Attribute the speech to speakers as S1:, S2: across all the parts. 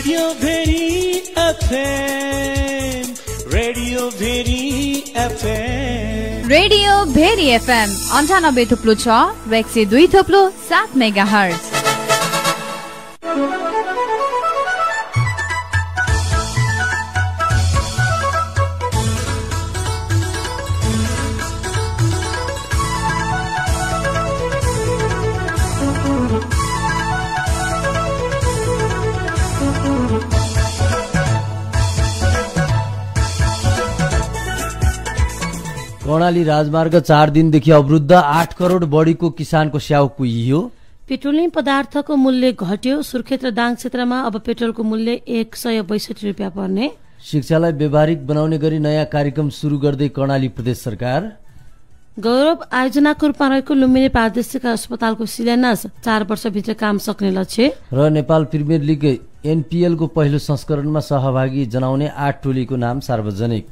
S1: Radio Bheri FM, radio Bheri FM,
S2: radio Bheri FM 98.6 र 102.7 megahertz.
S3: Karnali राजमार्ग 4 दिनदेखि अवरुद्ध, 8 करोड बढीको किसानको स्याउ कुहियो।
S4: पेट्रोलियम पदार्थको मूल्य घट्यो। सुर्खेत र दाङ क्षेत्रमा अब पेट्रोलको मूल्य 162 रुपियाँ पर्ने।
S3: शिक्षालाई व्यावहारिक बनाउने गरी नयाँ कार्यक्रम सुरु गर्दै कर्णाली प्रदेश सरकार।
S4: गौरव आयोजनाको रूपमा रहेको लुम्बिनी प्रादेशिक अस्पतालको शिलान्यास 4 वर्षभित्र काम सक्ने लक्ष्य। र
S3: नेपाल प्रिमियर लिग एनपीएल को पहिलो संस्करणमा सहभागी जनाउने 8 टोलीको नाम सार्वजनिक।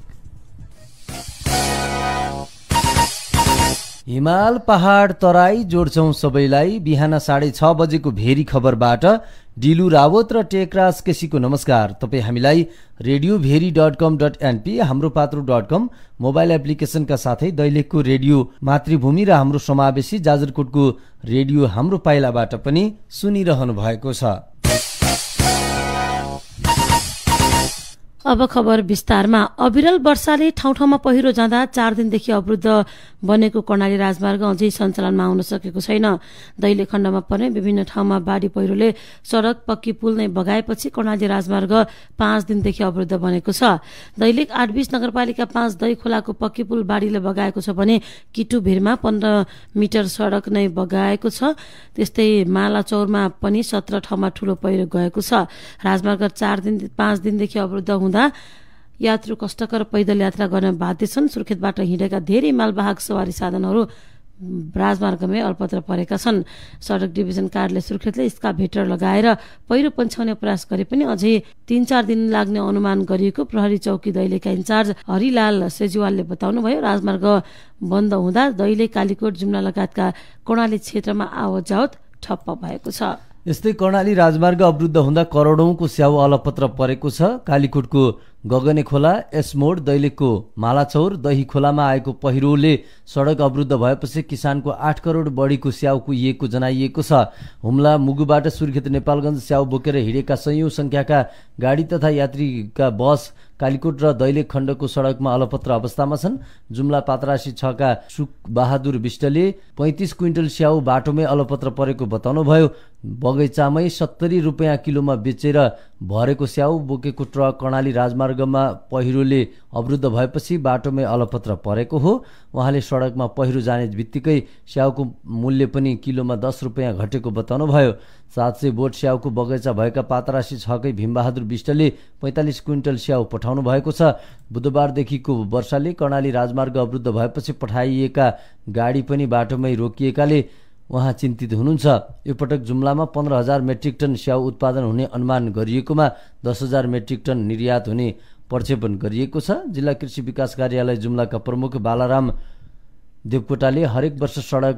S3: हिमाल पहाड तराई जोड्छौं सबैलाई। बिहान 6:30 बजेको भेरी खबरबाट डिलु रावत र टेकराज केसीको नमस्कार। तपाई हामीलाई radioveri.com.np, हाम्रो पात्रो.com मोबाइल एप्लिकेशनका साथै दैलेखको रेडियो मातृभूमि र हाम्रो समावेशी जाजरकोटको रेडियो हाम्रो पाइलाबाट पनि सुनिरहनु भएको छ।
S4: अब खबर विस्तारमा। अविरल वर्षाले ठाउँ ठाउँमा पहिरो जाँदा 4 दिनदेखि अवरुद्ध बनेको कर्णाली राजमार्ग अझै सञ्चालनमा आउन सकेको छैन। दैलेख खण्डमा पर्ने विभिन्न ठाउँमा बाढी पहिरोले सडक पक्की पुल नै बगाएपछि कर्णाली राजमार्ग 5 दिनदेखि अवरुद्ध बनेको छ। दैलेख 820 नगरपालिका 5 दही खोलाको पक्की पुल बाढीले बगाएको छ भने किटु भिरमा 15 मिटर सडक नै बगाएको छ। त्यस्तै मालाचौरमा पनि 17 ठाउँमा ठूलो पहिरो गएको छ। राजमार्ग 5 दिनदेखि अवरुद्ध हुँदा यात्रु कष्टकर पैदल यात्रा गर्न बाध्य छन्। सुर्खेतबाट हिँडेका धेरै मालवाहक सवारी साधनहरू राजमार्गमै अल्पत्र परेका छन्। सडक डिभिजन कार्यालय सुर्खेतले स्काभेटर लगाएर पहिरो पन्छाउने प्रयास गरे पनि अझै 3-4 दिन लाग्ने अनुमान गरिएको प्रहरी चौकी दैलेखका इन्चार्ज हरिलाल सेजुवालले बताउनुभयो। राजमार्ग बन्द हुँदा दैलेख, कालीकोट, जुम्ला लगायतका कर्णाली क्षेत्रमा आवतजावत ठप्प भएको छ।
S3: यस्तै कर्णाली राजमार्ग अवरुद्ध हुँदा करोडौंको स्याउ अलपत्र परेको छ। कालीकोटको गगने खोला, एसमोड, दैलेखको मालाचौर, दही खोलामा आएको पहिरोले सडक अवरुद्ध भएपछि किसानको 8 करोड बढीको स्याउ कुहिएको जनाइएको छ। हुम्ला मुगुबाट सुर्खेत नेपालगञ्ज स्याउ बोकेर हिँडेका सयौं संख्याका गाडी तथा यात्रीका बस कालीकोट र दैलेख खण्डको सडकमा अलपत्र अवस्थामा छन्। जुम्ला पातरासी 6 का सुक बहादुर विष्टले 35 क्विन्टल स्याउ बाटोमै अलपत्र परेको बताउनुभयो। बगैँचामै 70 रुपियाँ किलोमा बेचेर भरेको स्याउ बोकेको ट्रक कर्णाली राजमार्गमा पहिरोले अवरुद्ध भएपछि बाटोमै अलपत्र परेको हो। उहाँले सडकमा पहिरो जाने बित्तिकै स्याउको मूल्य पनि किलोमा 10 रुपियाँ घटेको बताउनुभयो। 700 बोट स्याउको बगैँचा भएका पातरासी 6 कै भीमबहादुर विष्टले 45 क्विन्टल स्याउ पठाउनु भएको छ। बुधबारदेखिको वर्षाले कर्णाली राजमार्ग अवरुद्ध भएपछि पठाइएका गाडी पनि बाटोमै रोकिएकाले उहाँ चिन्तित हुनुहुन्छ। यो पटक जुम्लामा 15,000 मेट्रिक टन स्याउ उत्पादन हुने अनुमान गरिएकोमा 10,000 मेट्रिक टन निर्यात हुने प्रक्षेपण गरिएको छ। जिल्ला कृषि विकास कार्यालय जुम्लाका प्रमुख बालाराम देवकोटाले हरेक वर्ष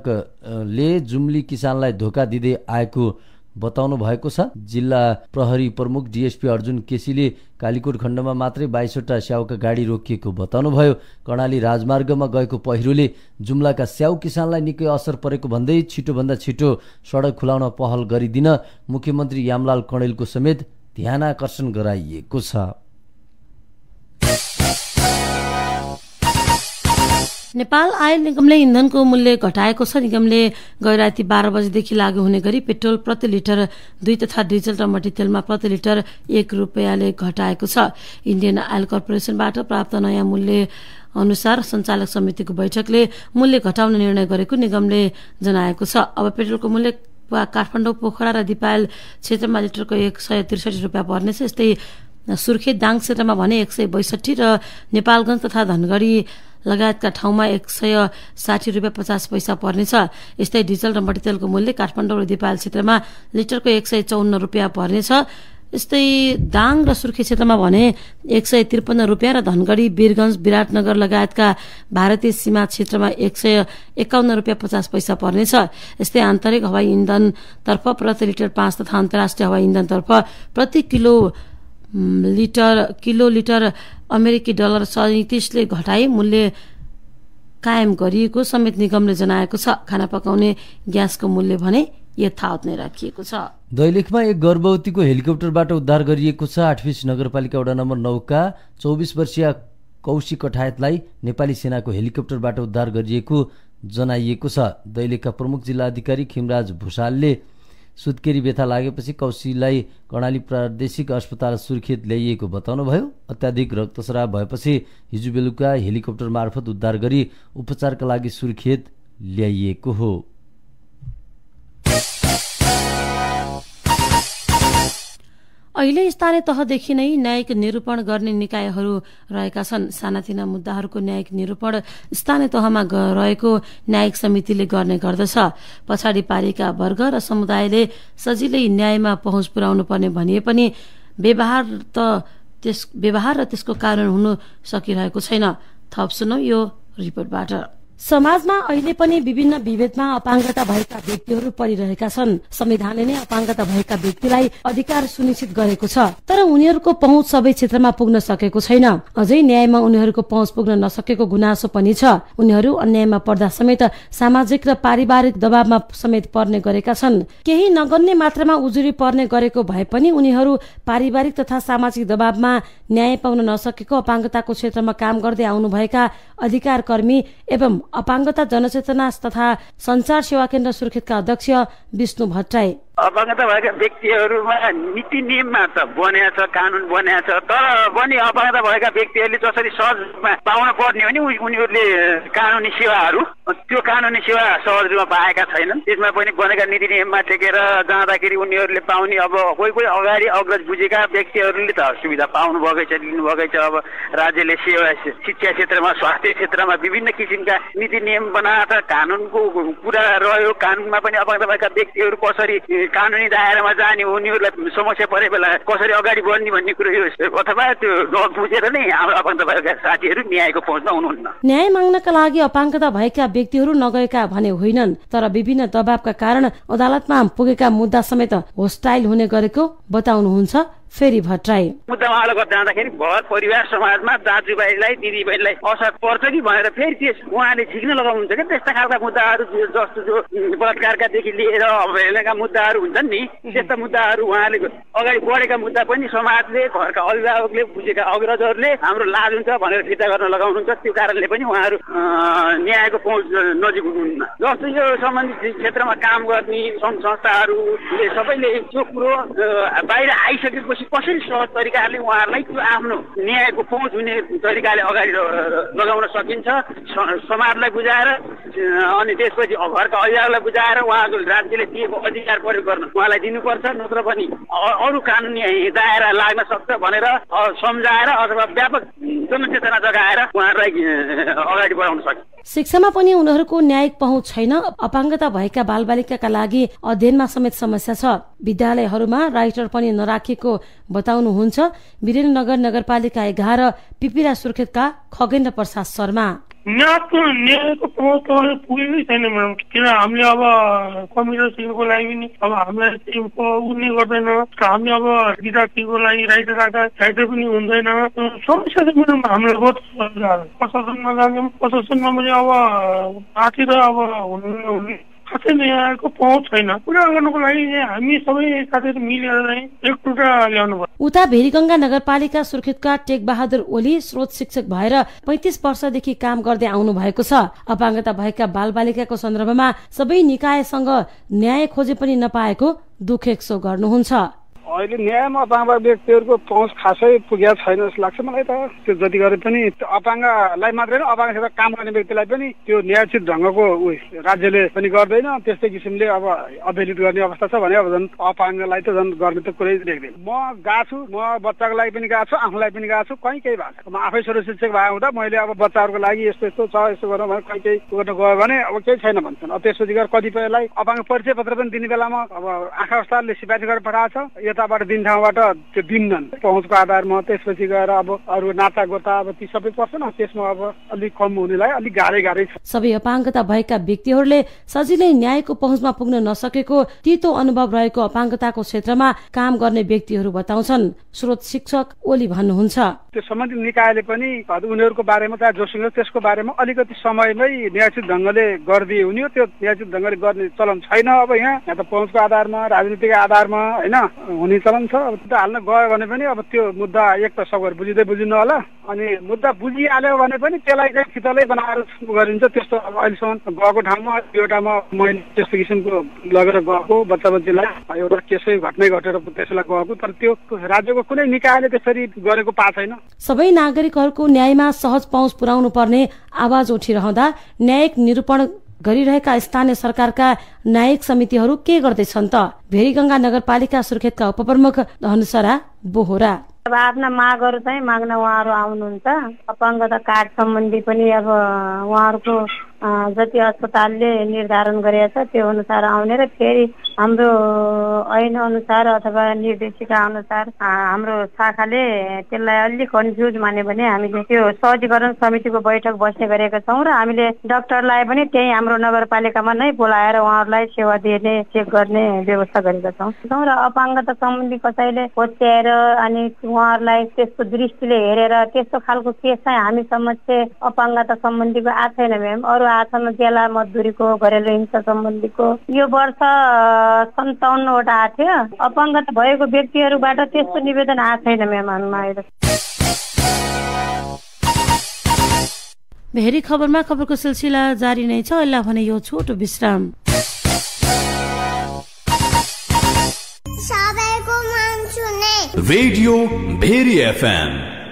S3: सडकले जुम्ली किसानलाई धोका दिँदै आएको बताउनु भएको छ। जिल्ला प्रहरी प्रमुख डीएसपी अर्जुन केसीले कालीकोट खण्डमा मात्रै 22 वटा स्याउका गाडी रोकिएको बताउनुभयो। कर्णाली राजमार्गमा गएको पहिरोले जुम्लाका स्याउ किसानलाई निकै असर परेको भन्दै छिटोभन्दा छिटो सडक खुलाउन पहल गरिदिन मुख्यमन्त्री यामलाल कणेलको समेत ध्यानाकर्षण गराइएको छ।
S4: नेपाल आयल निगमले इन्धनको मूल्य घटाएको छ। निगमले गै राति 12 बजेदेखि लागू हुने गरी पेट्रोल प्रति लिटर 2 तथा डिजल र मट्टीतेलमा प्रति लिटर 1 रुपियाँले घटाएको छ। इन्डियन आयल कर्पोरेसनबाट प्राप्त नयाँ मूल्य अनुसार सञ्चालक समितिको बैठकले मूल्य घटाउने निर्णय गरेको निगमले जनाएको छ। अब पेट्रोलको मूल्य काठमाडौँ, पोखरा र दिपायल क्षेत्रमा लिटरको 163 रुपियाँ पर्नेछ। यस्तै सुर्खेत दाङ क्षेत्रमा भने 162 र नेपालगञ्ज तथा धनगढी लगायतका ठाउँमा 160 रुपियाँ 50 पैसा पर्नेछ। यस्तै डिजल र मट्टीतेलको मूल्य काठमाडौँ र दिपायल क्षेत्रमा लिटरको 154 रुपियाँ पर्नेछ। यस्तै दाङ र सुर्खेत क्षेत्रमा भने 153 रुपियाँ र धनगढी वीरगञ्ज विराटनगर लगायतका भारतीय सीमा क्षेत्रमा 151 रुपियाँ 50 पैसा पर्नेछ। यस्तै आन्तरिक हवाई इन्धनतर्फ प्रति लिटर 5 तथा अन्तर्राष्ट्रिय हवाई इन्धनतर्फ प्रति किलोलिटर अमेरिकी डलर 37 ले घटाई मूल्य कायम गरिएको समेत निगमले जनाएको छ। खाना पकाउने ग्यासको मूल्य भने यथावत नै राखिएको छ।
S3: दैलेखमा एक गर्भवतीको हेलिकप्टरबाट उद्धार गरिएको छ। 8 फिस नगरपालिका वडा नम्बर 9 का 24 वर्षीय कौशिक कठायतलाई नेपाली सेनाको हेलिकप्टरबाट उद्धार गरिएको जनाइएको छ। दैलेखका प्रमुख जिल्ला अधिकारी खिमराज भूषालले सुत्केरी व्यथा लागेपछि कौशिकलाई कर्णाली प्रादेशिक अस्पताल सुर्खेत ल्याइएको बताउनुभयो। अत्याधिक रक्तस्राव भएपछि हिजो बेलुका हेलिकप्टर मार्फत उद्धार गरी उपचारका लागि सुर्खेत ल्याइएको हो।
S4: अहिले स्थानीय तहदेखि नै न्यायिक निरूपण गर्ने निकायहरू रहेका छन्। सानातिना मुद्दाहरूको न्यायिक निरूपण स्थानीय तहमा रहेको न्यायिक समितिले गर्ने गर्दछ। पछाडि पारेका वर्ग र समुदायले सजिलै न्यायमा पहुँच पुर्याउनु पर्ने भनिए पनि व्यवहार र त्यसको कारण हुन सकिरहेको छैन। थप सुनौ यो रिपोर्टबाट। समाजमा अहिले पनि विभिन्न विभेदमा अपाङ्गता भएका व्यक्तिहरू परिरहेका छन्। संविधानले नै अपाङ्गता भएका व्यक्तिलाई अधिकार सुनिश्चित गरेको छ, तर उनीहरूको पहुँच सबै क्षेत्रमा पुग्न सकेको छैन। अझै न्यायमा उनीहरूको पहुँच पुग्न नसकेको गुनासो पनि छ। उनीहरू अन्यायमा पर्दा समेत सामाजिक र पारिवारिक दबावमा समेत पर्ने गरेका छन्। केही नगन्ने मात्रामा उजुरी पर्ने गरेको भए पनि उनीहरू पारिवारिक तथा सामाजिक दबावमा न्याय पाउन नसकेको अपाङ्गताको क्षेत्रमा काम गर्दै आउनुभएका अधिकार कर्मी एवं अपाङ्गता जनचेतना तथा संचार सेवा केन्द्र सुर्खेतका अध्यक्ष विष्णु भट्टराई।
S5: अपाङ्गता भएका व्यक्तिहरूमा नीति नियममा त बनेको छ, कानून बनेको छ, तर पनि अपाङ्गता भएका व्यक्तिहरूले जसरी सहज रूपमा पाउन पर्ने हो नि उनीहरूले कानुनी सेवाहरू त्यो कानुनी सेवा सहज रूपमा पाएका छैनन्। त्यसमा पनि बनेका नीति नियममा टेकेर जाँदाखेरि उनीहरूले पाउने अब कोही अगाडि अग्रज बुझेका व्यक्तिहरूले त सुविधा पाउनु भएकै छ, लिनु भएकै छ। अब राज्यले सेवा शिक्षा क्षेत्रमा स्वास्थ्य क्षेत्रमा विभिन्न किसिमका नीति नियम बनाएर कानुनको कुरा रह्यो। कानुनमा पनि अपाङ्गता भएका व्यक्तिहरू कसरी कानुनी दायरामा जाने, उनीहरूलाई समस्या परे बेला कसरी अगाडि बढ्ने भन्ने कुरो यो अथवा त्यो नबुझेर नै हाम्रो अपाङ्गता भएका साथीहरू न्यायको पहुँचमा हुनुहुन्न।
S4: न्याय माग्नका लागि अपाङ्गता भएका व्यक्तिहरू नगएका भने होइनन्, तर विभिन्न दबावका कारण अदालतमा पुगेका मुद्दा समेत होस्टाइल हुने गरेको बताउनुहुन्छ फेरि भट्टराई।
S5: मुद्दा उहाँलाई जाँदाखेरि घर परिवार समाजमा दाजुभाइलाई दिदीबहिनीलाई असर पर्छ कि भनेर फेरि त्यस उहाँले झिक्न लगाउनुहुन्छ क्या। त्यस्ता खालका मुद्दाहरू जस्तो जो बलात्कारकादेखि लिएर अवहेलनाका मुद्दाहरू हुन्छन् नि, त्यस्ता मुद्दाहरू उहाँले अगाडि बढेका मुद्दा पनि समाजले, घरका अभिभावकले, बुझेका अग्रजहरूले हाम्रो लाज हुन्छ भनेर फिर्ता गर्न लगाउनुहुन्छ। त्यो कारणले पनि उहाँहरू न्यायको पहुँच नजिक हुनुहुन्न। जस्तो यो सम्बन्धित क्षेत्रमा काम गर्ने सङ्घ संस्थाहरूले सबैले त्यो कुरो बाहिर आइसकेपछि कसरी सहज तरिकाले उहाँहरूलाई त्यो आफ्नो न्यायको पहुँच हुने तरिकाले अगाडि लगाउन सकिन्छ, समाजलाई बुझाएर अनि त्यसपछि घरका अभिभावकलाई बुझाएर उहाँको राज्यले दिएको अधिकार प्रयोग गर्न उहाँलाई दिनुपर्छ, नत्र पनि अरू कानुनी दायरा लाग्न सक्छ भनेर सम्झाएर अथवा व्यापक जनचेतना जगाएर उहाँहरूलाई अगाडि बढाउन सक्छ।
S4: शिक्षामा पनि उनीहरूको न्यायिक पहुँच छैन। अपाङ्गता भएका बालबालिकाका लागि अध्ययनमा समेत समस्या छ। विद्यालयहरूमा राइटर पनि नराखेको बताउनुहुन्छ वीरेन्द्रनगर नगरपालिका 11 पिपिरा सुर्खेतका खगेन्द्र प्रसाद शर्मा।
S6: न्यायको पहुँच पुगेकै छैन म्याडम, किन हामीले अब कम्प्युटर सिक्नुको लागि पनि अब हामीलाई उड्ने गर्दैन। हामीले अब विद्यार्थीको लागि राइटर पनि हुँदैन। समस्या चाहिँ म्याडम हामीलाई बहुत प्रशासनमा जान्छौँ, प्रशासनमा पनि अब आतिर अब हुने खासै न्यायको पहुँच छैन। पुरा गर्नुको लागि हामी सबै साथीहरू मिलेर नै एकटुटा ल्याउनु पर्छ।
S4: उता भेरीगंगा नगरपालिका सुर्खेतका टेक बहादुर ओली स्रोत शिक्षक भएर 35 वर्षदेखि काम गर्दै आउनु भएको छ। अपाङ्गता भएका बालबालिकाको सन्दर्भमा सबै निकायसँग न्याय खोजे पनि नपाएको दुखेक्सो गर्नुहुन्छ।
S7: अहिले न्यायमा अपाङ्ग व्यक्तिहरूको पहुँच खासै पुगेको छैन जस्तो लाग्छ मलाई त। त्यो जति गरे पनि अपाङ्गलाई मात्रै होइन, अपाङ्गसित काम गर्ने व्यक्तिलाई पनि त्यो न्यायोचित ढङ्गको राज्यले पनि गर्दैन। त्यस्तै किसिमले अब अवहेलित गर्ने अवस्था छ भने अब झन् अपाङ्गलाई त झन् गर्ने त कुरै देख्दैन। म गएको छु, म बच्चाको लागि पनि गएको छु, आफूलाई पनि गएको छु। कहीँ केही भएको छ, म आफै छोरो शिक्षक भए हुँदा मैले अब बच्चाहरूको लागि यस्तो यस्तो छ, यस्तो गर्नु भने कहीँ केही गर्न गयो भने अब केही छैन भन्छन्। अब त्यसपछि गएर कतिपयलाई अपाङ्ग परिचय पत्र पनि दिने बेलामा अब आँखा अवस्थाले सिफारिस गरेर पठाएको छ, यताबाट दिन ठाउँबाट त्यो दिन्नन् पहुँचको आधारमा। त्यसपछि गएर अब अरू नाता गोता अब ती सबै पर्छ न, त्यसमा अब अलिक कम हुनेलाई अलिक गाह्रै छ।
S4: सबै अपाङ्गता भएका व्यक्तिहरूले सजिलै न्यायको पहुँचमा पुग्न नसकेको तितो अनुभव रहेको अपाङ्गताको क्षेत्रमा काम गर्ने व्यक्तिहरू बताउँछन्। स्रोत शिक्षक ओली भन्नुहुन्छ,
S7: त्यो सम्बन्धित निकायले पनि उनीहरूको बारेमा चाहे जोसँग त्यसको बारेमा अलिकति समयमै न्यायोचित ढङ्गले गरिदिए हुने हो। त्यो न्यायोचित ढङ्गले गर्ने चलन छैन। अब यहाँ त पहुँचको आधारमा राजनीतिक आधारमा होइन हुने चलन छ। अब त्यो हाल्न गयो भने पनि अब त्यो मुद्दा एक त सबैहरू बुझिँदै बुझिनु होला, अनि मुद्दा बुझिहाल्यो भने पनि त्यसलाई चाहिँ फितलै बनाएर गरिन्छ। त्यस्तो अब अहिलेसम्म गएको ठाउँमा एउटामा मैले त्यस्तो किसिमको लगेर गएको बच्चा बच्चीलाई एउटा केसै घटनै घटेर त्यसैलाई गएको, तर त्यो राज्यको कुनै निकायले त्यसरी गरेको पाएको छैन।
S4: सबै नागरिकहरूको न्यायमा सहज पहुँच पुर्याउनु पर्ने आवाज उठिरहँदा न्यायिक निरूपण गरिरहेका स्थानीय सरकारका न्यायिक समितिहरू के गर्दैछन् त? भेरीगंगा नगरपालिका सुर्खेतका उपप्रमुख धनुसरा बोहरा,
S8: अब आफ्ना मागहरू चाहिँ माग्न उहाँहरू आउनुहुन्छ। अपाङ्गता कार्ड सम्बन्धी पनि अब उहाँहरूको जति अस्पतालले निर्धारण गरेको छ त्यो अनुसार आउने र फेरि हाम्रो ऐन अनुसार अथवा निर्देशिका अनुसार हाम्रो शाखाले त्यसलाई अलिक कन्फ्युज मान्यो भने हामीले त्यो सहजीकरण समितिको बैठक बस्ने गरेका छौँ र हामीले डाक्टरलाई पनि त्यही हाम्रो नगरपालिकामा नै बोलाएर उहाँहरूलाई सेवा दिने चेक गर्ने व्यवस्था गरेका छौँ र अपाङ्गता सम्बन्धी कसैले होच्याएर अनि उहाँहरूलाई त्यस्तो दृष्टिले हेरेर त्यस्तो खालको केस चाहिँ हामी समक्ष अपाङ्गता सम्बन्धीको आएको छैन म्याम। अरू आछन् जेला मजदुरीको घरेलु हिंसा सम्बन्धीको यो वर्ष 57 वटा आएको थियो। अपाङ्गता भएको व्यक्तिहरूबाट त्यस्तो निवेदन आएको छैन म्याम हालमा अहिले।
S4: भेरी खबरमा खबरको सिलसिला जारी नै छ। अहिले भने यो छोटो विश्राम।
S9: सबैको मन सुने
S1: रेडियो भेरी एफएम।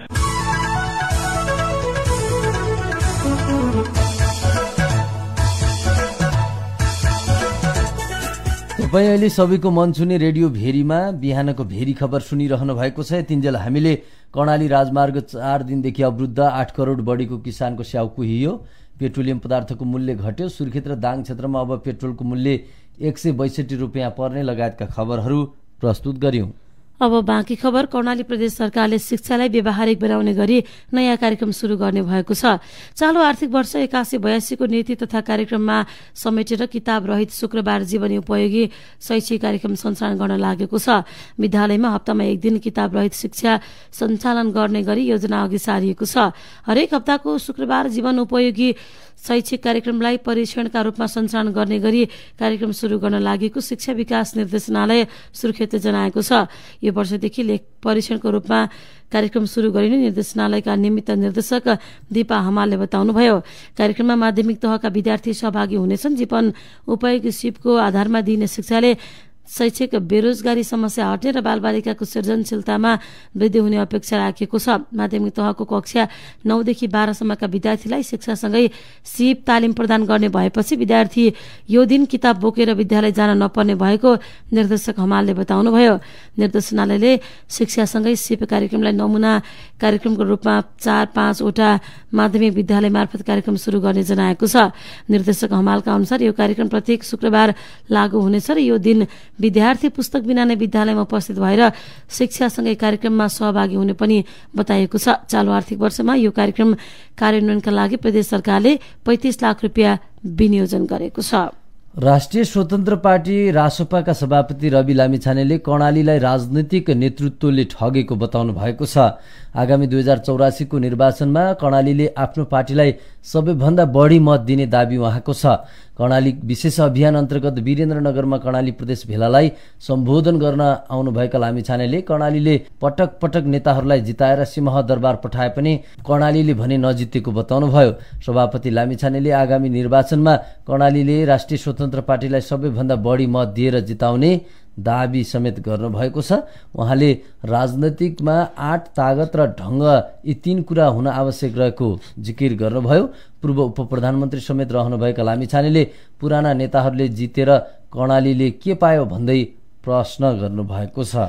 S3: तपाईँ अहिले सबैको मन छुने रेडियो भेरीमा बिहानको भेरी खबर सुनिरहनु भएको छ। यतिन्जेल हामीले कर्णाली राजमार्ग 4 दिनदेखि अवरुद्ध 8 करोड बढीको किसानको स्याउ कुहियो। पेट्रोलियम पदार्थको मूल्य घट्यो। सुर्खेत र दाङ क्षेत्रमा अब पेट्रोलको मूल्य 162 रुपियाँ पर्ने लगायतका खबरहरू प्रस्तुत गर्यौं।
S4: अब बाँकी खबर। कर्णाली प्रदेश सरकारले शिक्षालाई व्यावहारिक बनाउने गरी नयाँ कार्यक्रम सुरु गर्ने भएको छ। चालु आर्थिक वर्ष 81-82 को नीति तथा कार्यक्रममा समेटेर किताब रहित शुक्रबार जीवनी उपयोगी शैक्षिक कार्यक्रम सञ्चालन गर्न लागेको छ। विद्यालयमा हप्तामा 1 दिन किताब रहित शिक्षा सञ्चालन गर्ने गरी योजना अघि सारिएको छ। हरेक हप्ताको शुक्रबार जीवन उपयोगी शैक्षिक कार्यक्रमलाई परीक्षणका रूपमा सञ्चालन गर्ने गरी कार्यक्रम सुरु गर्न लागेको शिक्षा विकास निर्देशनालय सुर्खेतले जनाएको छ। यो वर्षदेखि लेख परीक्षणको रूपमा कार्यक्रम सुरु गरिने निर्देशनालयका निमित्त निर्देशक दीपा हमालले बताउनुभयो। कार्यक्रममा माध्यमिक तहका विद्यार्थी सहभागी हुनेछन्। जीवन उपयोगी सिपको आधारमा दिइने शिक्षाले शैक्षिक बेरोजगारी समस्या हट्ने र बालबालिकाको सृजनशीलतामा वृद्धि हुने अपेक्षा राखिएको छ। माध्यमिक तहको कक्षा 9 देखि 12 सम्मका विद्यार्थीलाई शिक्षासँगै सिप तालिम प्रदान गर्ने भएपछि विद्यार्थी यो दिन किताब बोकेर विद्यालय जान नपर्ने भएको निर्देशक हमालले बताउनुभयो। निर्देशनालयले शिक्षासँगै सिप कार्यक्रमलाई नमुना कार्यक्रमको रूपमा 4-5 वटा माध्यमिक विद्यालय मार्फत कार्यक्रम सुरु गर्ने जनाएको छ। निर्देशक हमालका अनुसार यो कार्यक्रम प्रत्येक शुक्रबार लागू हुनेछ र यो दिन विद्यार्थी पुस्तक बिना नै विद्यालयमा उपस्थित भएर शिक्षासँगै कार्यक्रममा सहभागी हुने पनि बताइएको छ। चालु आर्थिक वर्षमा यो कार्यक्रम कार्यान्वयनका लागि प्रदेश सरकारले 35 लाख रुपियाँ विनियोजन गरेको छ।
S3: राष्ट्रिय स्वतन्त्र पार्टी रासपाका सभापति रवि लामिछानेले कर्णालीलाई राजनीतिक नेतृत्वले ठगेको बताउनु भएको छ। आगामी 2084 को निर्वाचनमा कर्णालीले आफ्नो पार्टीलाई सबैभन्दा बढी मत दिने दाबी उहाँको छ। कर्णाली विशेष अभियान अन्तर्गत वीरेन्द्रनगरमा कर्णाली प्रदेश भेलालाई सम्बोधन गर्न आउनुभएका लामिछानेले कर्णालीले पटक पटक नेताहरूलाई जिताएर सिंह दरबार पठाए पनि कर्णालीले भने नजितेको बताउनुभयो। सभापति लामिछानेले आगामी निर्वाचनमा कर्णालीले राष्ट्रिय स्वतन्त्र पार्टीलाई सबैभन्दा बढी मत दिएर जिताउने दाबी समेत गर्नुभएको छ। उहाँले राजनैतिकमा आँट तागत र ढङ्ग यी 3 कुरा हुन आवश्यक रहेको जिकिर गर्नुभयो। पूर्व उप प्रधानमन्त्री समेत रहनुभएका लामिछानेले पुराना नेताहरूले जितेर कर्णालीले के पायो भन्दै प्रश्न गर्नुभएको छ।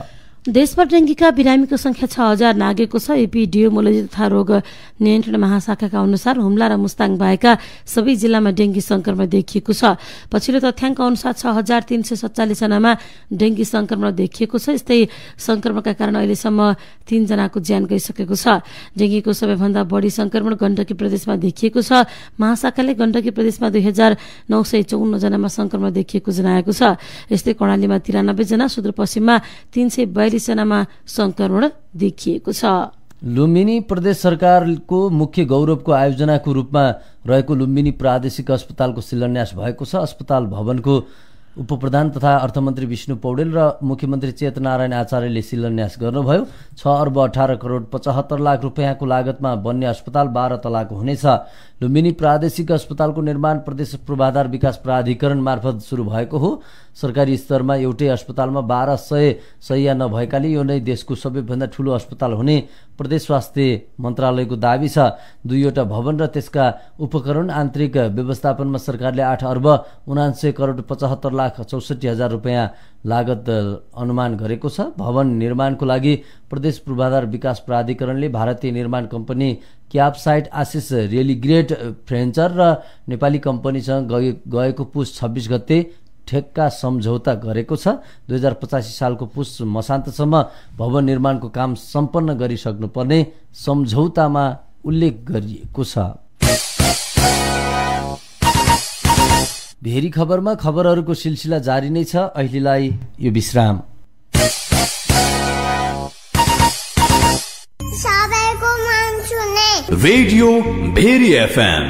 S4: देशभर डेंगीका बिरामीको संख्या 6000 नागेको छ। एपिडियोमोलोजी तथा रोग नियन्त्रण महाशाखाका अनुसार हुम्ला र मुस्ताङ बाहेका सबै जिल्लामा डेंगी संक्रमण देखिएको छ। पछिल्लो तथ्याङ्क अनुसार 6347 जनामा डेंगी संक्रमण देखिएको छ। यस्तै संक्रमणका कारण अहिलेसम्म 3 जनाको ज्यान गइसकेको छ। डेंगीको सबैभन्दा बढी संक्रमण गण्डकी प्रदेशमा देखिएको छ। महाशाखाले गण्डकी प्रदेशमा 2954 जनामा संक्रमण देखिएको जनाएको छ। यस्तै कर्णालीमा 93 जना, सुदूरपश्चिममा 342 जनामा संक्रमण देखिएको छ।
S3: लुम्बिनी प्रदेश सरकारको मुख्य गौरवको आयोजनाको रूपमा रहेको लुम्बिनी प्रादेशिक अस्पतालको शिलान्यास भएको छ। अस्पताल भवनको उपप्रधान तथा अर्थमन्त्री विष्णु पौडेल र मुख्यमन्त्री चेतनारायण आचार्यले शिलान्यास गर्नुभयो। 6 अर्ब 18 करोड 75 लाख रुपियाँको लागतमा बन्ने अस्पताल 12 तलाको हुनेछ। लुम्बिनी प्रादेशिक अस्पतालको निर्माण प्रदेश पूर्वाधार विकास प्राधिकरण मार्फत सुरु भएको हो। सरकारी स्तरमा एउटै अस्पतालमा 1200 शैय्या नभएकाले यो नै देशको सबैभन्दा ठूलो अस्पताल हुने प्रदेश स्वास्थ्य मन्त्रालयको दाबी छ। 2वटा भवन र त्यसका उपकरण आन्तरिक व्यवस्थापनमा सरकारले 8 अर्ब 79 करोड 75 लाख 64 हजार रुपियाँ लागत अनुमान गरेको छ। भवन निर्माणको लागि प्रदेश पूर्वाधार विकास प्राधिकरणले भारतीय निर्माण कम्पनी क्यापसाइट, आशिष रेलिग्रेट फ्रेन्चर र नेपाली कम्पनीसँग गएको पुस 26 गते ठेक्का सम्झौता गरेको छ। 2085 सालको पुस मसान्तसम्म भवन निर्माणको काम सम्पन्न गरिसक्नुपर्ने सम्झौतामा उल्लेख गरिएको छ। भेरी खबरमा खबरहरूको सिलसिला जारी नै छ। अहिलेलाई यो विश्राम।
S9: सबैको मन सुने
S1: रेडियो भेरी एफएम।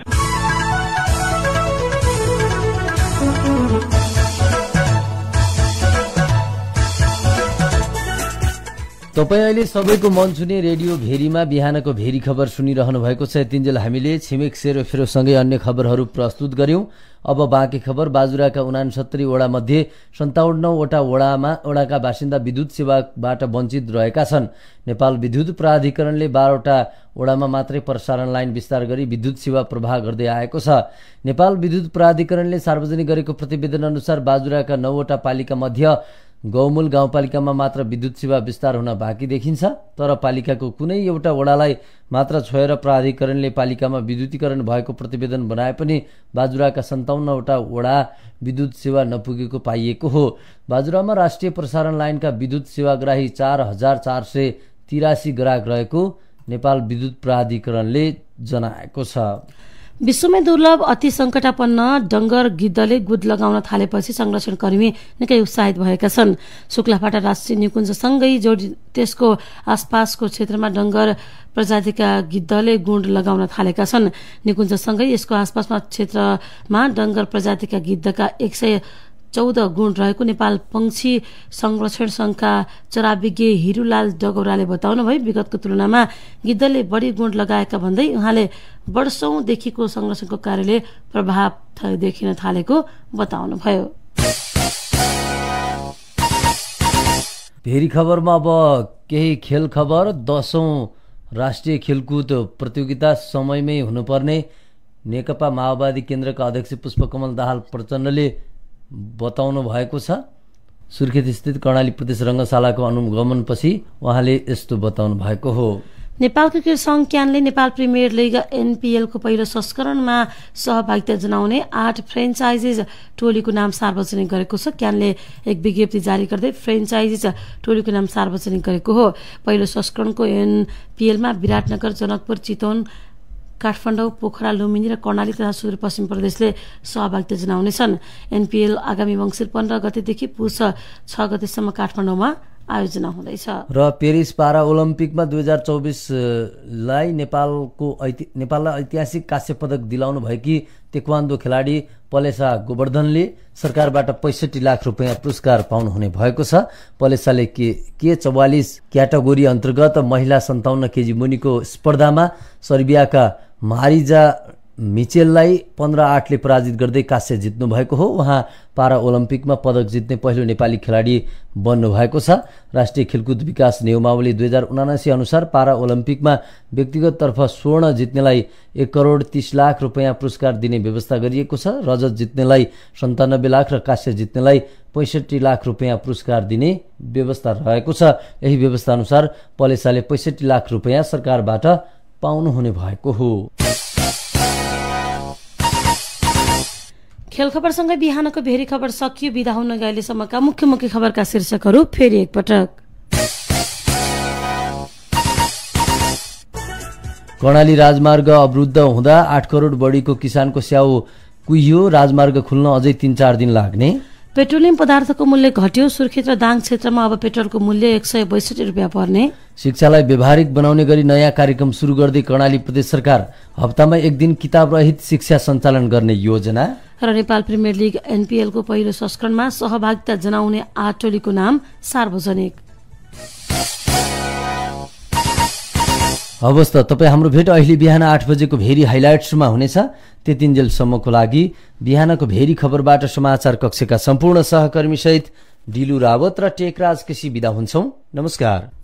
S3: तपाईँ अहिले सबैको मन सुने रेडियो भेरीमा बिहानको भेरी खबर सुनिरहनु भएको छ। तिनजेल हामीले छिमेक सेरोफेरोसँगै अन्य खबरहरू प्रस्तुत गर्यौं। अब बाँकी खबर। बाजुराका 69 वडा मध्ये 57 वटा वडाका बासिन्दा विद्युत सेवाबाट वञ्चित रहेका छन्। नेपाल विद्युत प्राधिकरणले 12 वटा वडामा मात्रै प्रसारण लाइन विस्तार गरी विद्युत सेवा प्रवाह गर्दै आएको छ। नेपाल विद्युत प्राधिकरणले सार्वजनिक गरेको प्रतिवेदन अनुसार बाजुराका 9 वटा पालिका मध्ये गौमूल गाउँपालिकामा मात्र विद्युत सेवा विस्तार हुन बाँकी देखिन्छ। तर पालिकाको कुनै एउटा वडालाई मात्र छोएर प्राधिकरणले पालिकामा विद्युतीकरण भएको प्रतिवेदन बनाए पनि बाजुराका 57 वटा वडा विद्युत सेवा नपुगेको पाइएको हो। बाजुरामा राष्ट्रिय प्रसारण लाइनका विद्युत सेवाग्राही 4483 ग्राहक रहेको नेपाल विद्युत प्राधिकरणले जनाएको छ।
S4: विश्वमै दुर्लभ अति सङ्कटापन्न डङ्गर गिद्धले गुद लगाउन थालेपछि संरक्षणकर्मी निकै उत्साहित भएका छन्। शुक्लाफाटा राष्ट्रिय निकुञ्जसँगै जोडी त्यसको आसपासको क्षेत्रमा डङ्गर प्रजातिका गिद्धले गुड लगाउन थालेका छन्। निकुञ्जसँगै यसको आसपासमा क्षेत्रमा डङ्गर प्रजातिका गिद्धका 114 गुण रहेको नेपाल पंक्षी संरक्षण संघका चराविज्ञ हिरुलाल डगौराले बताउनुभयो। विगतको तुलनामा गिद्धले बढी गुण लगाएका भन्दै उहाँले वर्षौंदेखिको संरक्षणको कार्यले प्रभाव देखिन थालेको बताउनुभयो।
S3: भेरी खबरमा अब केही खेल खबर। 10औं राष्ट्रिय खेलकुद प्रतियोगिता समयमै हुनुपर्ने नेकपा माओवादी केन्द्रका अध्यक्ष पुष्पकमल दाहाल प्रचण्डले बताउनु भएको छ। सुर्खेत स्थित कर्णाली प्रदेश रङ्गशालाको अनुगमनपछि उहाँले यस्तो बताउनु भएको हो।
S4: नेपाल क्रिकेट संघ क्यानले नेपाल प्रिमियर लिग NPL को पहिलो संस्करणमा सहभागिता जनाउने 8 फ्रेन्चाइजिज टोलीको नाम सार्वजनिक गरेको छ। क्यानले एक विज्ञप्ति जारी गर्दै फ्रेन्चाइजिज टोलीको नाम सार्वजनिक गरेको हो। पहिलो संस्करणको NPLमा विराटनगर, जनकपुर, चितवन, काठमाडौँ, पोखरा, लुम्बिनी र कर्णाली तथा सुदूरपश्चिम प्रदेशले सहभागिता जनाउनेछन्। NPL आगामी मङ्सिर 15 गतेदेखि पुष 6 गतेसम्म काठमाडौँमा आयोजना हुँदैछ।
S3: र पेरिस पारा ओलम्पिकमा 2024लाई नेपाललाई ऐतिहासिक काँस्य पदक दिलाउनु भएकी तेक्वान्दो खेलाडी पलेसा गोवर्धनले सरकारबाट 65 लाख रुपियाँ पुरस्कार पाउनुहुने भएको छ। पलेसाले K44 क्याटेगोरी अन्तर्गत महिला 57 केजी मुनिको स्पर्धामा सर्बियाका मारिजा मिचेललाई 15-8ले पराजित गर्दै कांस्य जित्नु भएको हो। उहाँ पारा ओलम्पिकमा पदक जित्ने पहिलो नेपाली खेलाडी बन्नु भएको छ। राष्ट्रिय खेलकुद विकास नियमावली 2079 अनुसार पारा ओलम्पिकमा व्यक्तिगत तर्फ स्वर्ण जित्नेलाई 1 करोड 30 लाख रुपैयाँ पुरस्कार दिने व्यवस्था गरिएको छ। रजत जित्नेलाई 97 लाख र कांस्य जित्नेलाई 65 लाख रुपैयाँ पुरस्कार दिने व्यवस्था रहेको छ। यही व्यवस्था अनुसार पलेसाले 65 लाख रुपैयाँ सरकारबाट पाउनुहुने भएको हो।
S4: खेल खबरसँगै बिहानको भेरी खबर सकियो। बिदा हुन गए अहिलेसम्मका मुख्य मुख्य खबरका शीर्षकहरू फेरि एकपटक।
S3: कर्णाली राजमार्ग अवरुद्ध हुँदा 8 करोड बढीको किसानको स्याउ कुहियो। राजमार्ग खुल्न अझै 3-4 दिन लाग्ने।
S4: पेट्रोलियम पदार्थको मूल्य घट्यो। सुर्खेत र दाङ क्षेत्रमा अब पेट्रोलको मूल्य 162 रुपियाँ पर्ने।
S3: शिक्षालाई व्यावहारिक बनाउने गरी नयाँ कार्यक्रम सुरु गर्दै कर्णाली प्रदेश सरकार हप्तामा 1 दिन किताब रहित शिक्षा सञ्चालन गर्ने योजना।
S4: र नेपाल प्रिमियर लिग एनपीएलको पहिलो संस्करणमा सहभागिता जनाउने 8 टोलीको नाम सार्वजनिक।
S3: हवस् त तपाईँ हाम्रो भेट अहिले बिहान 8 बजेको भेरी हाइलाइट्समा हुनेछ। त्यतिन्जेलसम्मको लागि बिहानको भेरी खबरबाट समाचार कक्षका सम्पूर्ण सहकर्मी सहित दिलु रावत र टेकराज केसी बिदा हुन्छौं। नमस्कार।